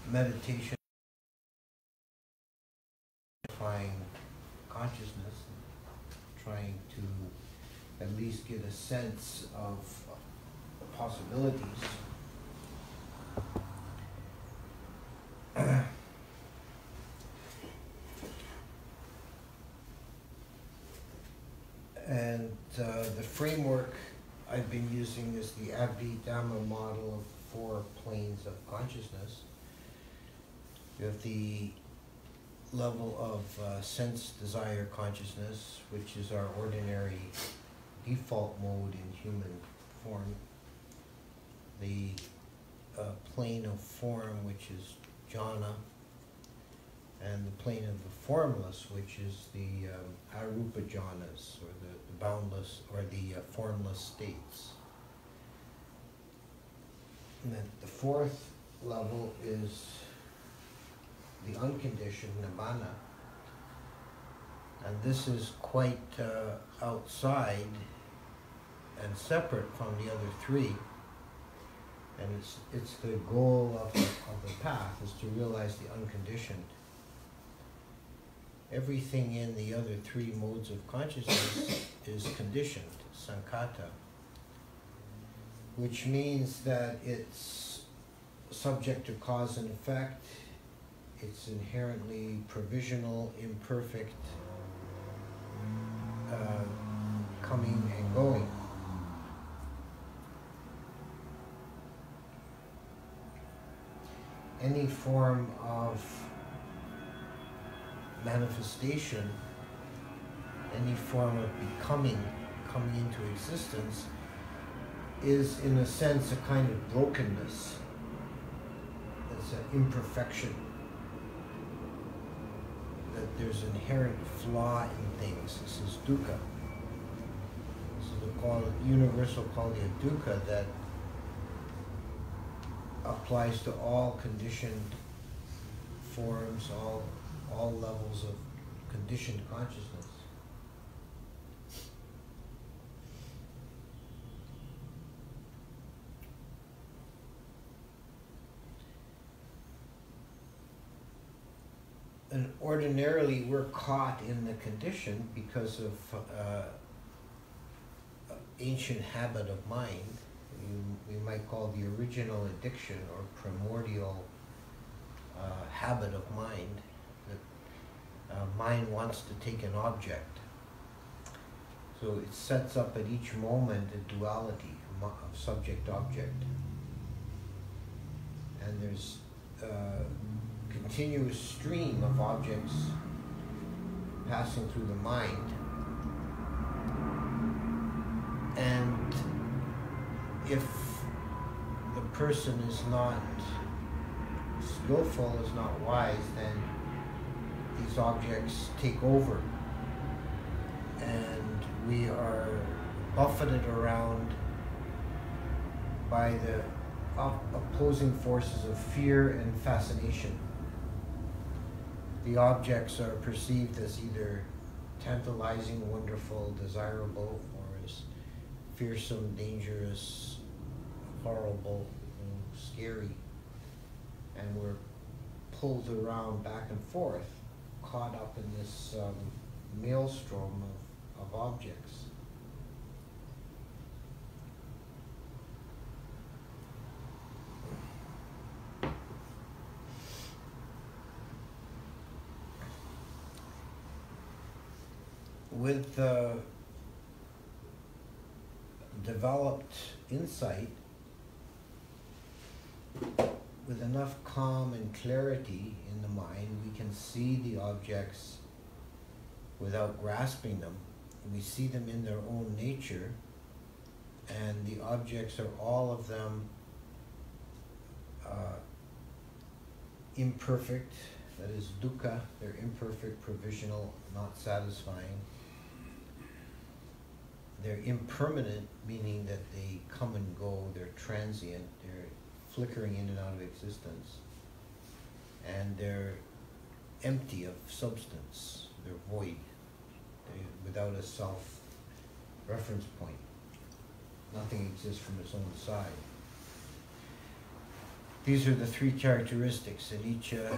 meditation, trying consciousness, trying to at least get a sense of possibilities. And the framework I've been using is the Abhidhamma model of 4 planes of consciousness. You have the level of sense desire consciousness, which is our ordinary default mode in human form. The plane of form, which is jhana, and the plane of the formless, which is the arupa jhanas, or the boundless, or the formless states. And then the 4th level is the unconditioned nibbana, and this is quite outside and separate from the other 3, and it's the goal of the path, is to realize the unconditioned. Everything in the other 3 modes of consciousness is conditioned, sankhata, which means that it's subject to cause and effect. It's inherently provisional, imperfect, coming and going. Any form of manifestation, any form of becoming, coming into existence, is in a sense a kind of brokenness. It's an imperfection. That there's inherent flaw in things. This is dukkha. This is the universal quality of dukkha that applies to all conditioned forms, all levels of conditioned consciousness. And ordinarily we're caught in the condition because of ancient habit of mind. We might call the original addiction or primordial habit of mind. Mind wants to take an object. So it sets up at each moment a duality of subject-object. And there's a continuous stream of objects passing through the mind. And if the person is not skillful, is not wise, then these objects take over, and we are buffeted around by the opposing forces of fear and fascination. The objects are perceived as either tantalizing, wonderful, desirable, or as fearsome, dangerous, horrible, scary, and we're pulled around back and forth, caught up in this maelstrom of objects. With developed insight, with enough calm and clarity in the mind, we can see the objects without grasping them. We see them in their own nature, and the objects are all of them imperfect, that is dukkha, they're imperfect, provisional, not satisfying. They're impermanent, meaning that they come and go, they're transient, they're flickering in and out of existence. And they're empty of substance, they're void, they're without a self-reference point. Nothing exists from its own side. these are the three characteristics: anicca,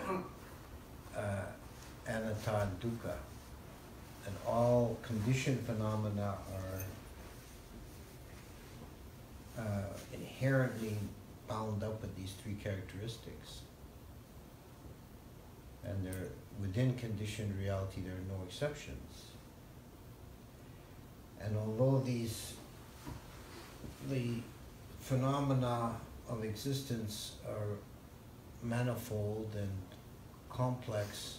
anatta, and dukkha. And all conditioned phenomena are inherently bound up with these three characteristics. And they're, within conditioned reality, there are no exceptions. And although the phenomena of existence are manifold and complex,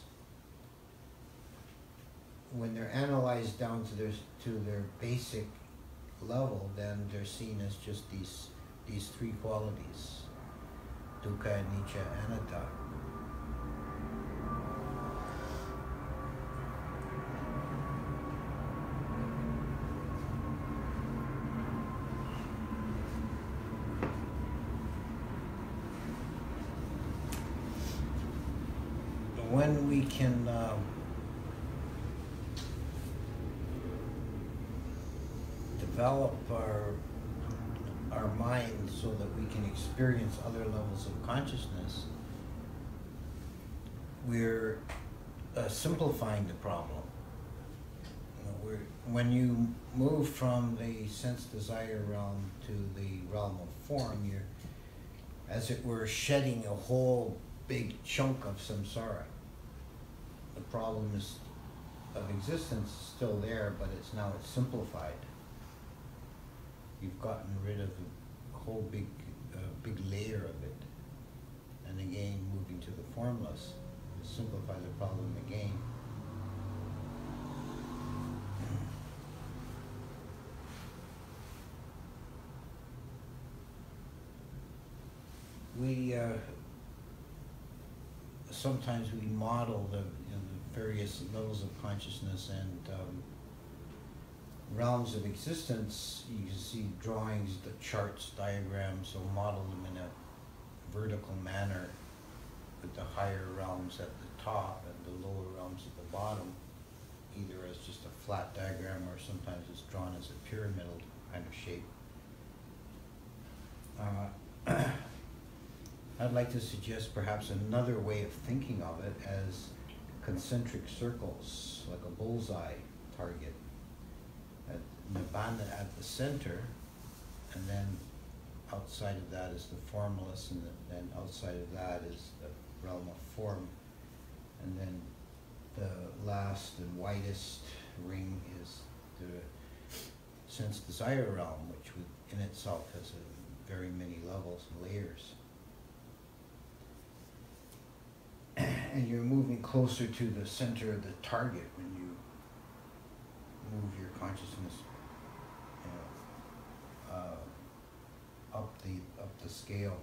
when they're analyzed down to their basic level, then they're seen as just these three qualities: dukkha, anicca, anatta. When we can develop our mind so that we can experience other levels of consciousness, we're simplifying the problem. When you move from the sense desire realm to the realm of form, you're, as it were, shedding a whole big chunk of samsara. The problem of existence is still there, but it's simplified. You've gotten rid of a whole big layer of it. And again, moving to the formless, to simplify the problem again. We sometimes we model the various levels of consciousness and realms of existence. You can see drawings, the charts, diagrams, so model them in a vertical manner with the higher realms at the top and the lower realms at the bottom, either as just a flat diagram or sometimes it's drawn as a pyramidal kind of shape. I'd like to suggest perhaps another way of thinking of it as concentric circles, like a bullseye target. Nibbana at the center, and then outside of that is the formless, and then outside of that is the realm of form, and then the last and widest ring is the sense desire realm, which in itself has very many levels and layers. And you're moving closer to the center of the target when you move your consciousness up the scale.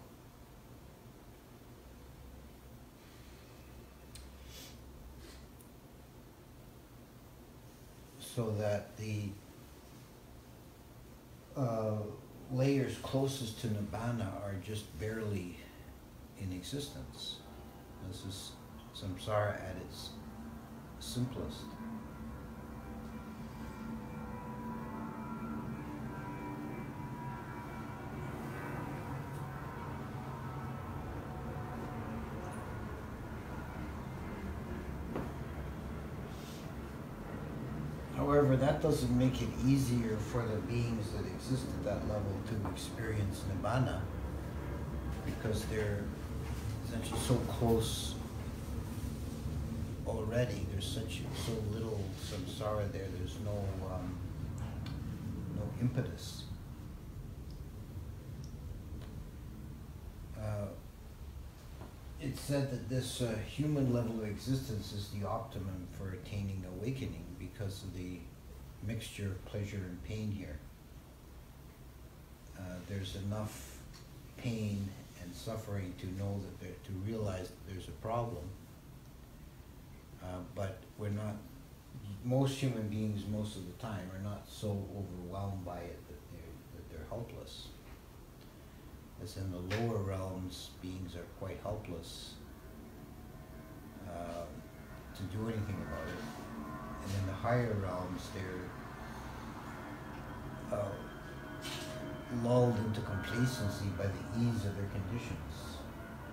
So that the layers closest to Nibbana are just barely in existence. This is samsara at its simplest. However, that doesn't make it easier for the beings that exist at that level to experience Nibbana, because they're essentially so close already. There's so little samsara there. There's no impetus. It's said that this human level of existence is the optimum for attaining awakening because of the mixture of pleasure and pain here. There's enough pain and suffering to know that to realize that there's a problem, but we're not. Most human beings, most of the time, are not so overwhelmed by it that they're helpless. As in the lower realms, beings are quite helpless to do anything about it, and in the higher realms, they're lulled into complacency by the ease of their conditions.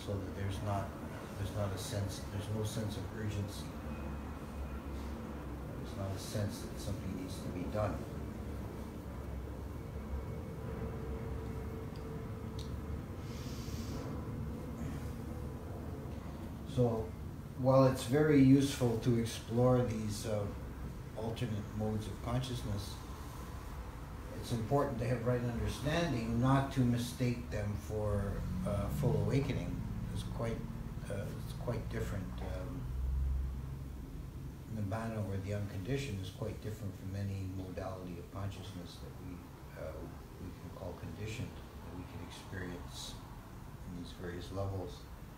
so that there's no sense of urgency. There's not a sense that something needs to be done. So, while it's very useful to explore these alternate modes of consciousness, it's important to have right understanding, not to mistake them for full awakening. It's quite different. Nibbana, or the unconditioned, is quite different from any modality of consciousness that we can call conditioned, that we can experience in these various levels.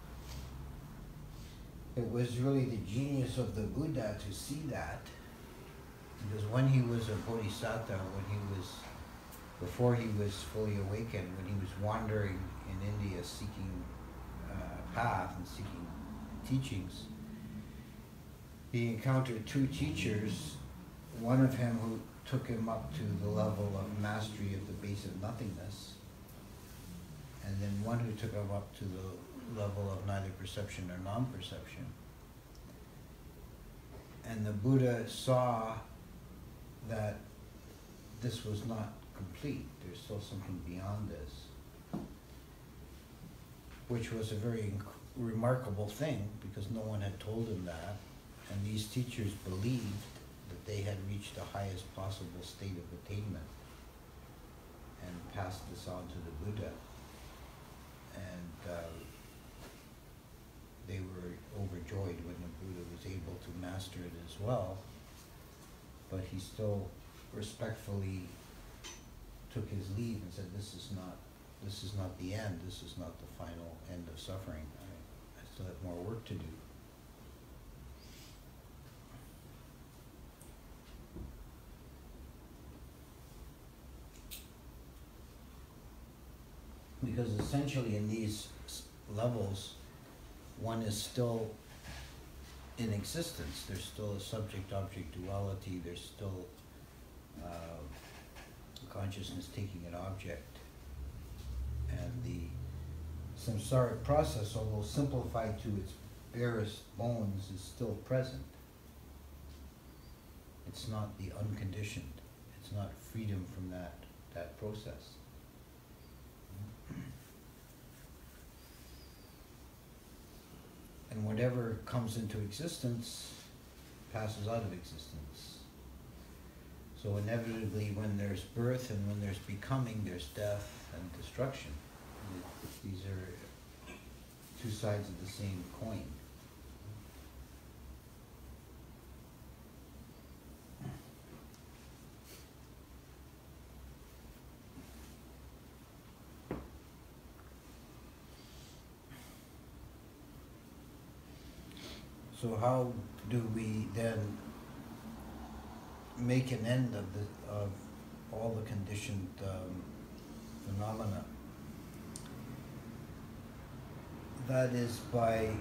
It was really the genius of the Buddha to see that, because when he was a bodhisattva, before he was fully awakened, when he was wandering in India seeking a path and seeking teachings, he encountered two teachers, one of him who took him up to the level of mastery of the base of nothingness, and then one who took him up to the level of neither perception nor non-perception. And the Buddha saw that this was not complete. There's still something beyond this, which was a very remarkable thing, because no one had told him that. And these teachers believed that they had reached the highest possible state of attainment and passed this on to the Buddha. And they were overjoyed when the Buddha was able to master it as well. But he still respectfully took his leave and said, this is not the end, this is not the final end of suffering. I still have more work to do. Because essentially in these levels, one is still in existence. There's still a subject-object duality. There's still consciousness taking an object. And the samsaric process, although simplified to its barest bones, is still present. It's not the unconditioned. It's not freedom from that process. And whatever comes into existence passes out of existence. So inevitably, when there's birth and when there's becoming, there's death and destruction. These are two sides of the same coin. So how do we then make an end of all the conditioned phenomena? That is by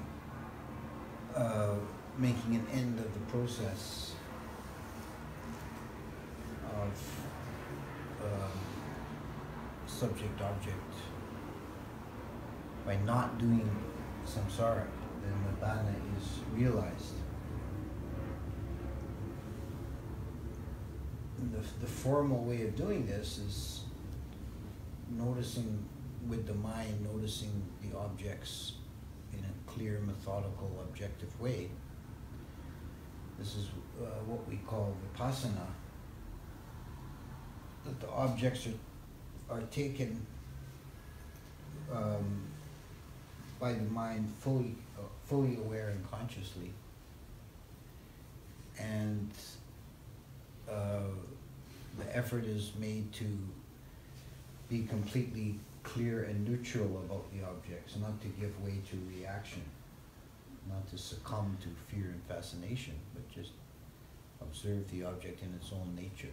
making an end of the process of subject-object. By not doing samsara, then nibbana is realized. The formal way of doing this is noticing with the mind, noticing the objects in a clear, methodical, objective way. This is what we call vipassana. That the objects are taken by the mind fully aware and consciously, and the effort is made to be completely clear and neutral about the objects, not to give way to reaction, not to succumb to fear and fascination, but just observe the object in its own nature.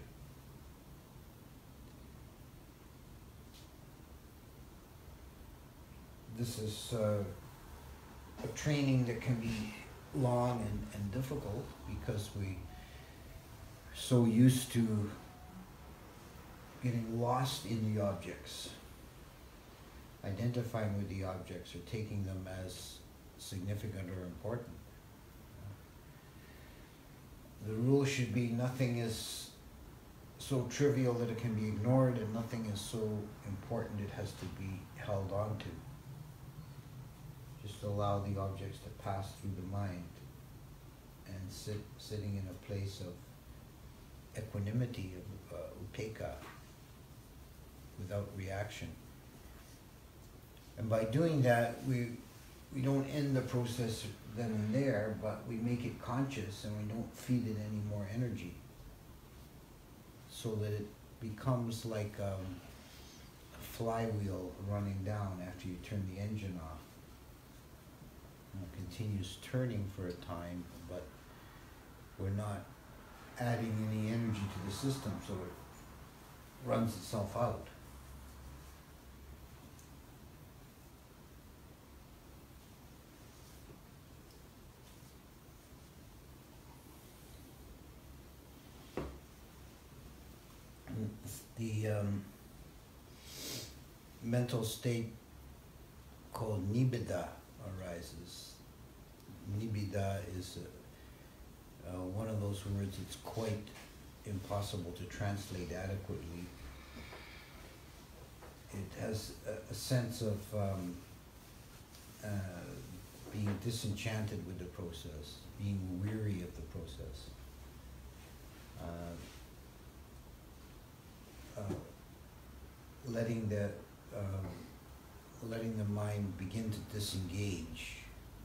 This is a training that can be long and difficult, because we're so used to getting lost in the objects. identifying with the objects or taking them as significant or important. The rule should be nothing is so trivial that it can be ignored, and nothing is so important it has to be held on to. Just allow the objects to pass through the mind, and sitting in a place of equanimity, of upekkha, without reaction. And by doing that, we don't end the process then and there, but we make it conscious, and we don't feed it any more energy, so that it becomes like a flywheel running down after you turn the engine off. And it continues turning for a time, but we're not adding any energy to the system, so it runs itself out. The mental state called nibbida arises. Nibbida is one of those words that's quite impossible to translate adequately. It has a sense of being disenchanted with the process, being weary of the process. Letting the mind begin to disengage,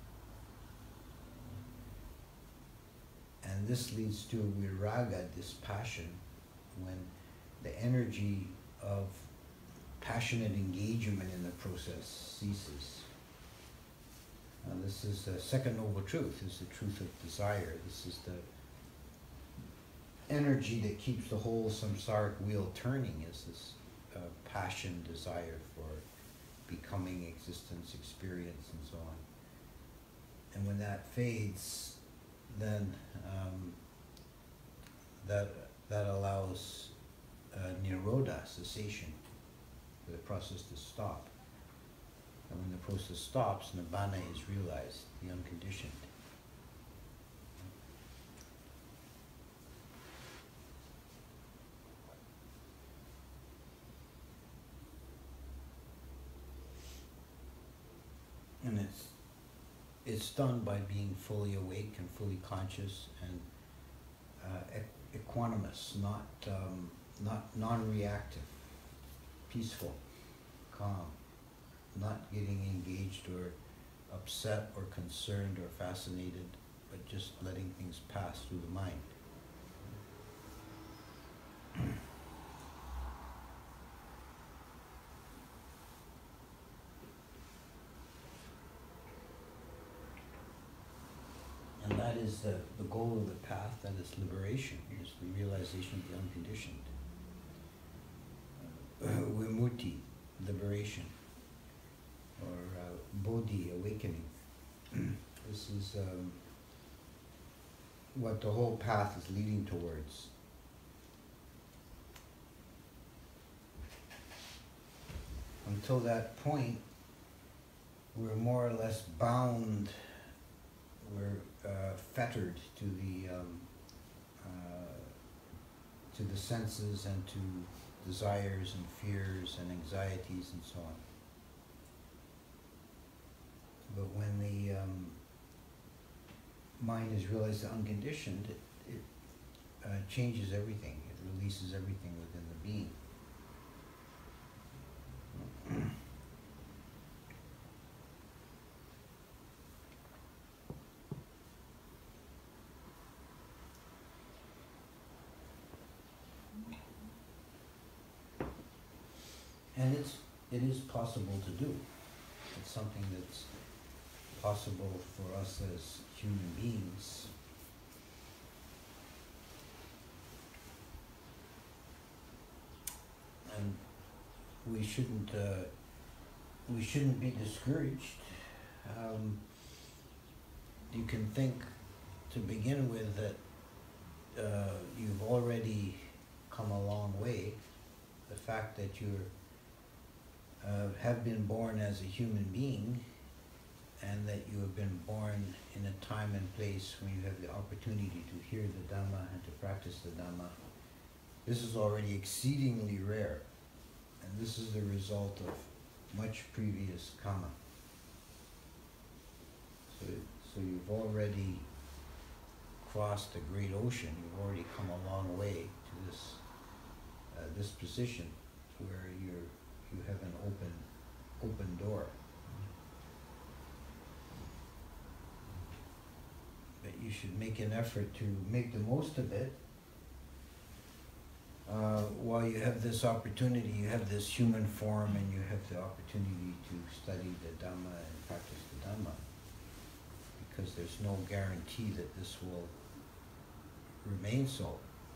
and this leads to viraga, this passion, when the energy of passionate engagement in the process ceases. This is the second noble truth. This is the truth of desire. This is the energy that keeps the whole samsaric wheel turning, is this passion, desire for becoming, existence, experience, and so on. And when that fades, then that allows nirodha, cessation, for the process to stop. And when the process stops, nibbana is realized, the unconditioned. And it's done by being fully awake and fully conscious and equanimous, not non-reactive, peaceful, calm, not getting engaged or upset or concerned or fascinated, but just letting things pass through the mind. And that is the goal of the path, that is liberation, is the realization of the unconditioned. Vimutti, liberation, or bodhi, awakening. This is what the whole path is leading towards. Until that point, we're more or less bound, we're fettered to the senses and to desires and fears and anxieties and so on. But when the mind is realized unconditioned, it changes everything. It releases everything within the being. And it is possible to do. It's something that's possible for us as human beings. And we shouldn't be discouraged. You can think, to begin with, that you've already come a long way. The fact that you're have been born as a human being, and that you have been born in a time and place when you have the opportunity to hear the Dhamma and to practice the Dhamma. This is already exceedingly rare, and this is the result of much previous karma. So you've already crossed a great ocean. You've already come a long way to this position where you have an open door. But you should make an effort to make the most of it. While you have this opportunity, you have this human form, and you have the opportunity to study the Dhamma and practice the Dhamma, because there's no guarantee that this will remain so.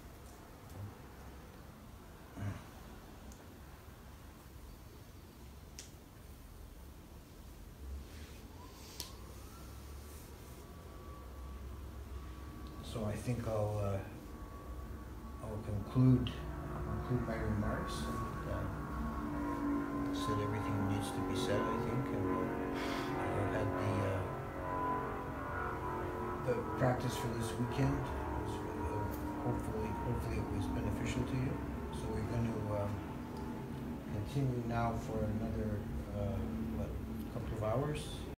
So I think I'll conclude my remarks, and said everything that needs to be said, I think, and we'll had the practice for this weekend. Hopefully it was beneficial to you. So we're going to continue now for another couple of hours.